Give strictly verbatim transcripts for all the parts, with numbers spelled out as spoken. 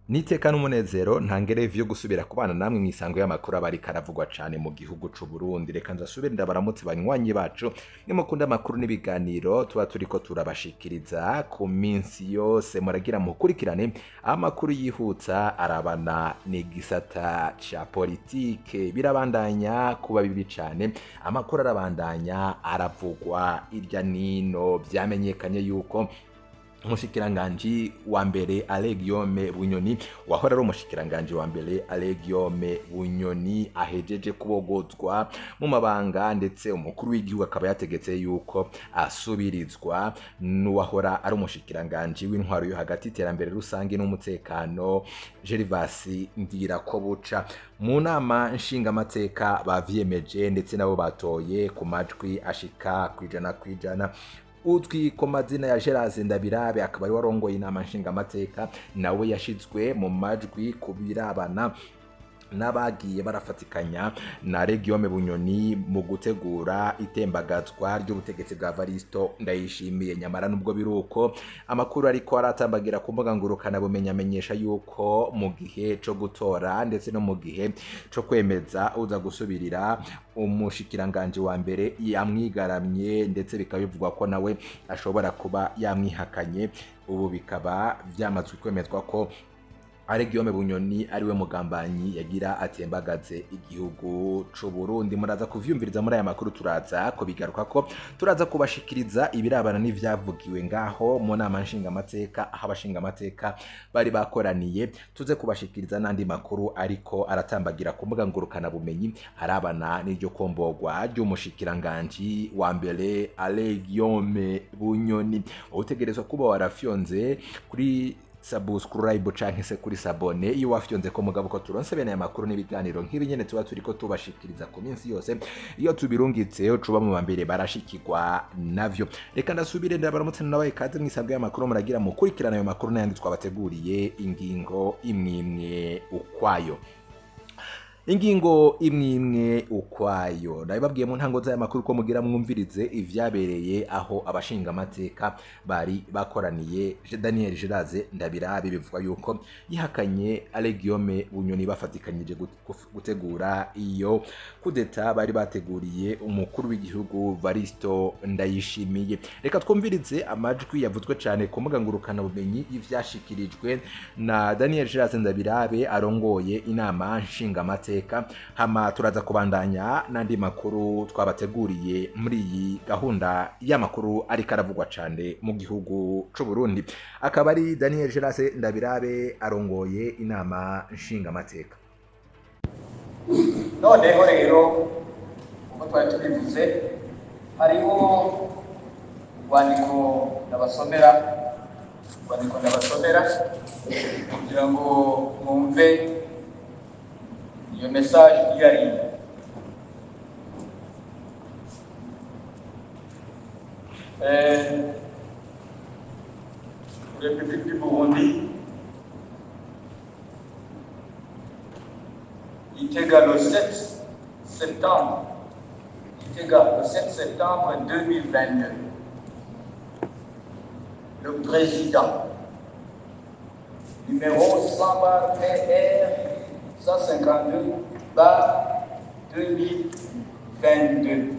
Niteka n'umunezero ntangere vyo gusubira kubana namwe mwisango y'amakuru abari karavugwa cane mu gihugu c'u Burundi. Reka nzasubire ndabaramutse banywanyi bacu nimukunda amakuru n'ibiganiro tuba turiko turabashikiriza ku minsi yose, muragira mukurikirane amakuru yihutsa arabana n'igisata ca politike. Birabandanya kuba bibi cane, amakuru arabandanya aravugwa irya nino. Vyamenyekanye yuko umushikiranganji wa mbere Alain Guillaume Bunyoni wahora ari umushikiranganji wa mbere Alain Guillaume Bunyoni ahejeje kubogozwa mu mabanga, ndetse umukuru w'igihugu akaba yategetse yuko asubirizwa n'uwahora ari umushikiranganji w'intwaro yo hagati iterambere rusange n'umutekano Gervas Ndirakobuca. Mu nama nshingamateka bavyemeje ndetse nabo batoye ku majwi ashika kwijana kwijana. Utwi ko mazina ya Gerard Ndabirabe akaba ari warongoye inama nshingamateka, nawe yashizwe mu majwi kubirabana n'abagiye barafatikanya na Guillaume Bunyoni mu gutegura itembagazwa ry'ubutegetsi bwa Varisto Ndayishimiye. Nyamara nubwo biruko amakuru ariko aratambagira ku mbuga ngurukana bumenya amenyesha yuko mu gihe co gutora ndetse no mu gihe co kwemeza uza gusubirira umushikiranganje wa mbere yamwigaramye, ndetse bikaba bivugwa ko nawe ashobora kuba yamwihakanye. Ubu bikaba vyamazwe kwemezwa ko Alain Guillaume Bunyoni ariwe mugambanyi yagira atembagaze igihugu c'u Burundi. Muraza kuvyumviriza muri aya makuru, turaza kubigaruka ko turaza kubashikiriza ibirabana n'ivyavugiwe ngaho mu nama nshingamateka, aho abashingamateka bari bakoraniye. Tuze kubashikiriza n'andi makuru ariko aratambagira ku mbuga ngurukana bumenyi arabana n'iryo kombogwa ry'umushikiranganji wa mbere Alain Guillaume Bunyoni. Utegerezwa kuba warafyonze kuri subscribe canke se kuri sabone iyo wafyonze ko mugabo ko turonse bene amakuru n'ibiganiro nk'ibi nyene tuba turiko tubashikiriza ku minsi yose. Iyo tubirungitse cuba mu bambere barashikirwa navyo. Reka ndasubire ndabaramutse nabaye kaze mwisango y'amakuru, muragira mukurikirana ayo makuru n'ayandi twabateguriye ingingo imwimwe ukwayo. Ingingo imwimwe ukwayo ndabibabwiye mu ntango z'aya makuru ko mugira mwumvirize ivyabereye aho abashinga amateka bari bakoraniye. Daniel Gerard Ndabirabe bivugwa yuko yihakanye Alain Guillaume Bunyoni bafatikanyije gutegura iyo kudeta bari bateguriye umukuru w'igihugu Varisto Ndayishimiye. Reka twumvirize amajwi yavuzwe cyane ku mbuga ngurukana bumenyi ivyashikirijwe na Daniel Gerard Ndabirabe arongoye inama nshinga amateka. Hama turaza kubandanya n'andi makuru twabateguriye muri iyi gahunda y'amakuru ari karavugwa cyane mu gihugu c'u Burundi. Akaba ari Daniel Gerard Ndabirabe arongoye inama nshinga amateka. Noneho rero uko twari tubivuze, hariho urwandiko ndabasomera urwandiko ndabasomera kugira ngo mwumve iyo message iyari. Euh, République du Burundi, Itega le sept septembre, Itega le sept septembre deux mille vingt-deux. Le président, numéro cent vingt P R cent cinquante-deux par deux mille vingt-deux.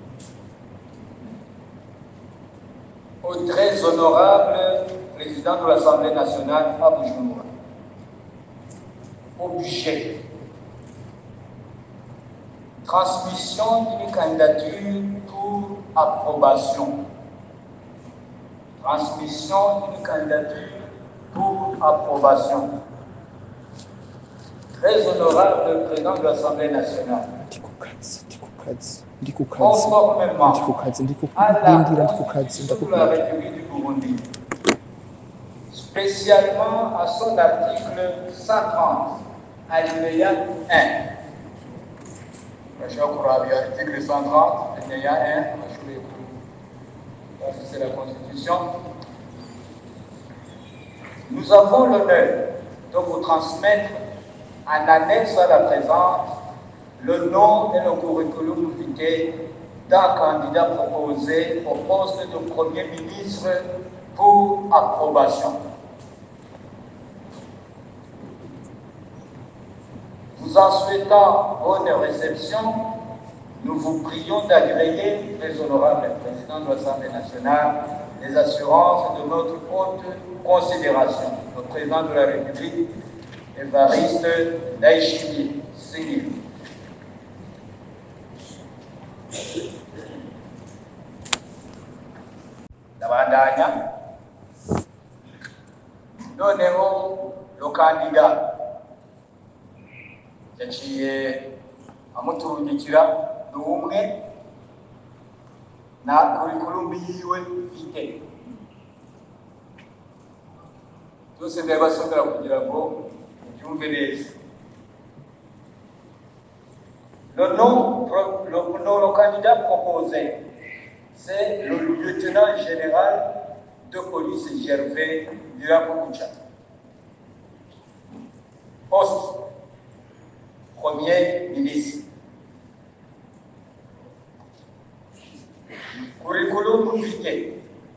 Au très honorable président de l'Assemblée nationale à Bujumbura. Objet: transmission d'une candidature pour approbation. Transmission d'une candidature pour approbation. Très honorable président de l'Assemblée nationale. Conformément à la Constitution de la République du Burundi, spécialement à son article cent trente, alinéa un. Article cent trente, alinéa un, c'est la Constitution. Nous avons l'honneur de vous transmettre en annexe à la présente le nom et le curriculum vitae d'un candidat proposé au poste de Premier ministre pour approbation. Vous en souhaitant bonne réception, nous vous prions d'agréer, très honorable président de l'Assemblée nationale, les assurances de notre haute considération. Le président de la République, Évariste Ndayishimiye, signé. Ndabandanya. Noneho le candidat yaciye amuturungikira n'umwe na curriculum yiwe vitae. Byose ndabasomera kugira ngo mubyumve neza. Le nom, le, le candidat proposé, c'est le lieutenant général de police Gervais Ndirakobucha. Poste Premier ministre. Curriculum vitae.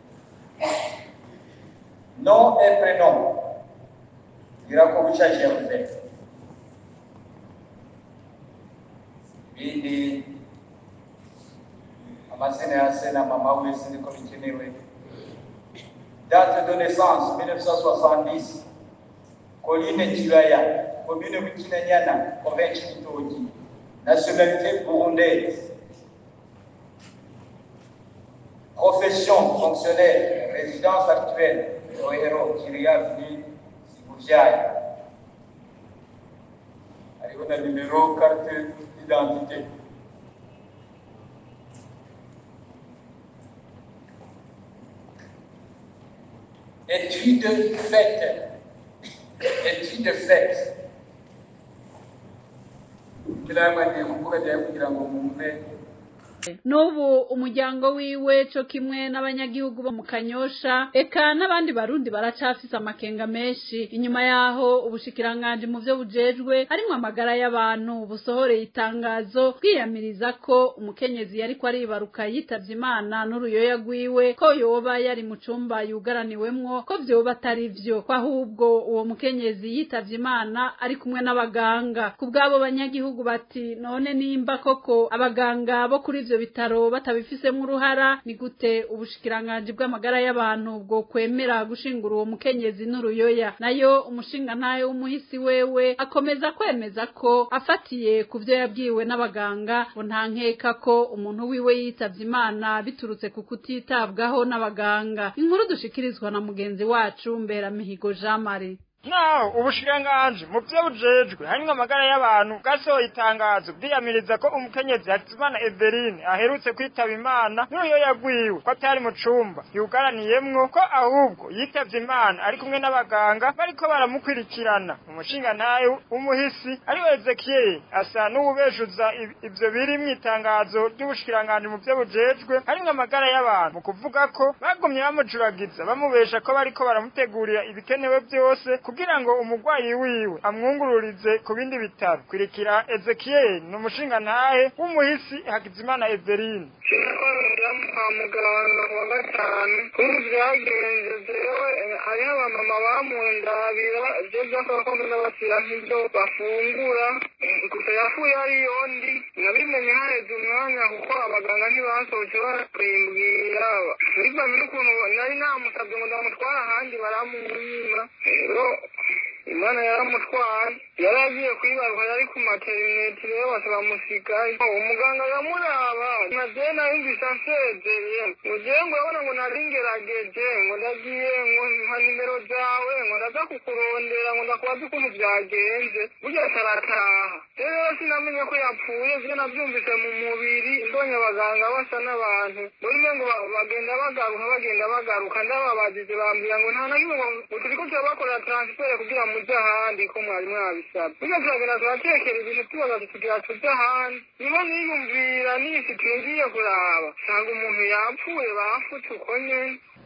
Nom et prénom. Ndirakobucha Gervais. Bindi amazina ya se na mama wese niko bikenewe. Date de naissance mille neuf cent soixante-dix. Colline Kibaya, commune Bukinanyana, province Kitodi. Nationalité burundaise. Profession fonctionnaire, résidence actuelle, Rohero Kiria Vini Sibujaya. Arrive le numéro, carte d'identité. Études faites. Études faites. N'ubu umuryango wiwe cyo kimwe n'abanyagihugu bo mu Kanyosha eka n'abandi barundi baracafise amakenga menshi inyuma yaho ubushikiranganje mu byo bujejwe harimo amagara y'abantu busohoreye itangazo kwiyamiriza ko umukenyezi yari ko aribaruka yitavye Imana n'uruyoya gwiwe ko yoba yari mu cumba yugaraniwemwo ko vyoba atari vyo ko ahubwo uwo mukenyezi yitavye Imana ari kumwe n'abaganga kubwabo banyagihugu bati none nimba koko abaganga bo kuri ivyo bitaro batabifisemo uruhara ni gute ubushikiranganje bw'amagara y'abantu bwo kwemera gushingura uwo mukenyezi n'uruyoya nayo umushinga ntayo w'umuhisi wewe akomeza kwemeza ko afatiye ku vyo yabwiwe n'abaganga ngo nta nkeka ko umuntu wiwe yitavye Imana biturutse ku kutitabwaho n'abaganga. Inkuru dushikirizwa na mugenzi wacu Mbera Mihigo Jean Marie. Naho ubushiranganje mu byo bujejwe harimo amagara y'abantu gasohoye itangazo bwiyamiriza ko umukenyezi Hakizimana Eveline aherutse kwitaba Imana n'uyo yagwiwe ko atari mu cumba yugaraniyemwo ko ahubwo yitavye Imana ari kumwe n'abaganga bariko baramukwirikirana. Umushinga ntayo umuhisi ari Ezekiel asa n'ubejuza ivyo biri mu itangazo ry'ubushiranganje mu byo bujejwe harimo amagara y'abantu mu kuvuga ko bagumye bamujuragiza bamubesha ko bariko baramutegurira ibikenewe byose kugira ngo umugwayi wiwe amwungururize ku bindi bitaro. Kwirikira Ezekiel n'umushinga ntahe w'umuhisi Hakizimana Eveline. Kwa muganga wa gatanu kuvyagenze jewe hari abamama bamundabira je byakora n'abasira nk'ibyo bafungura gusa yafuye ari yondi nabimenye hareze umwanya kuko abaganga ntibasohoje barakwembwira biva muri ukuntu nari namusabye ngo ndamutwara ahandi baramumwima rero Imana yaramutwaye yaragiye kwibaruka yari ku materineti rero bamusika umuganga yamuraba naje nayumvise ansezeye mugiye ngo urabona ngo naringerageje ngo ndagiye ngo nka nimero zawe ngo ndaza kukurondera ngo ndakubaza ukuntu byagenze burya tarataha rero sinamenye ko yapfuye vyo navyumvise mu mubiri mbonye abaganga basa n'abantu buri ngo bagenda bagaruka bagenda bagaruka ndababazize bambwira ngo nta na kimwe ngo turiko turabakora transfer kugira muja ahandi ko mwari mwabisabye burya turagenda turatekera ibintu tubaza tukigira tuja ahandi niho niyumvira nifitiye ngiye kuraba sanga umuntu yapfuye bafutse uko nyene.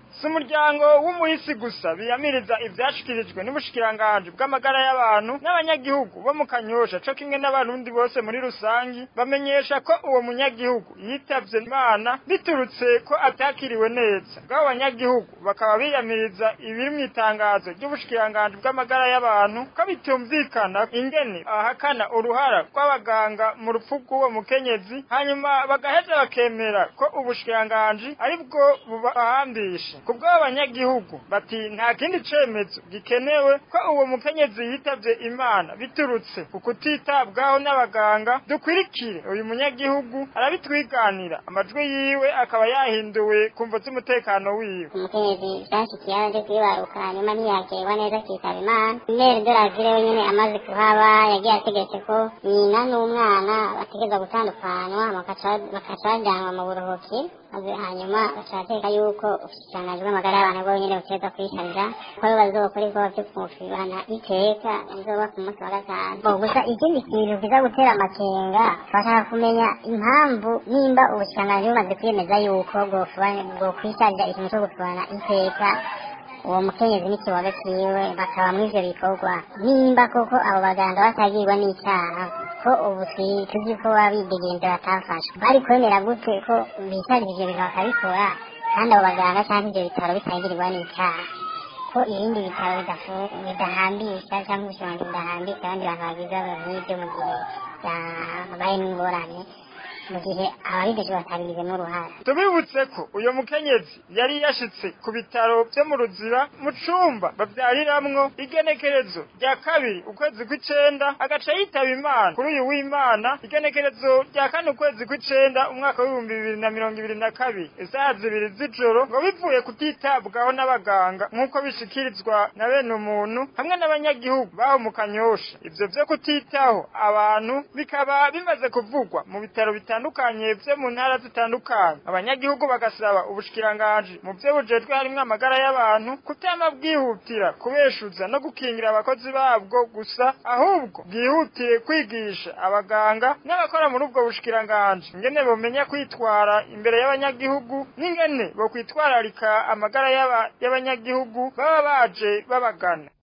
si umuryango w'umuhisi gusa biyamiriza ivyashikirijwe n'ubushikiranganji bw'amagara y'abantu n'abanyagihugu bo mu Kanyosha co kimwe n'abarundi bose muri rusangi bamenyesha ko uwo munyagihugu yitavye Imana biturutse ko atakiriwe neza bw'abo banyagihugu bakaba biyamiriza ibiri mu itangazo ry'ubushikiranganji bw'amagara y'abantu ko bitumvikana ingene ahakana uruhara rw'abaganga mu rupfu rw'uwo mukenyezi hanyuma bagaheza bakemera ko ubushikiranganji aribwo bubahambisha kubwo abanyagihugu bati nta kindi cemezo gikenewe ko uwo mukenyezi yitavye Imana biturutse ku kutitabwaho n'abaganga dukwirikire uyu munyagihugu arabitwiganira amajwi yiwe akaba yahinduwe kumvo z'umutekano wiwe umukenyezi byashikiye aje kwibaruka nyuma ntiyakirwa neza kitaba Imana mbere dorazire wenyene amaze kuhaba yagiye ategetse ko nyina n'umwana bategeza gutandukanywa bakaca bajyanwa mu buruhuki hanyuma bashaka yuko ubushikiranganji bw'amagara y'abantu bwo nyene buteza kwisharira ko bazokora ibikorwa vyo kumufibana iteka bizoba ku munsi wa gatanu gusa ikindi kintu kiza gutera amakenga bashaka kumenya impamvu nimba ubushikiranganji bumaze kwiyemeza yuko bwo kwisharira ikintu co gufibana iteka uwo mukenyezi n'ikiboga ciwe bakaba mw'ivyo bikorwa nimba koko abo baganga batagirwa n'icyaha ko ubu tuzi ko babidegenza batafashwe bari kwemera gute ko bisharije ivyo bintu bakabikora kandi abo baganga cyangwa ivyo bitaro bitagirirwa n'icyaha ko ibindi bitaro bidahambisha cyangwa ubushobozi budahambisha abandi bantu bagize nk'ibyo mu gihe babaye n'ingorane mu gihe ababideje batabigizemo uruhara tubibutse ko uyo mukenyezi yari yashitse ku bitaro byo mu Ruzira mu cumba bavyariramwo igenekerezo rya kabiri ukwezi kw'icenda agaca yitaba Imana kuri uyu w'Imana igenekerezo rya kane ukwezi kw'icenda umwaka w'ibihumbi bibiri na mirongo ibiri na kabiri isaha zibiri z'ijoro ngo bivuye kutitabwaho n'abaganga nk'uko bishikirizwa na bene umuntu hamwe n'abanyagihugu baho mu Kanyosha ivyo vyo kutitaho abantu bikaba bimaze kuvugwa mu bitaro bitandukanye vyo mu ntara zitandukanye abanyagihugu bagasaba ubushikiranganji mu vyo bujejwe harimwo amagara y'abantu kutama bwihutira kubeshuza no gukingira abakozi babwo gusa ahubwo bwihutiye kwigisha abaganga n'abakora muri ubwo bushikiranganji ingene bomenya kwitwara imbere y'abanyagihugu n'ingene bo kwitwararika amagara y'abanyagihugu baba baje babagana.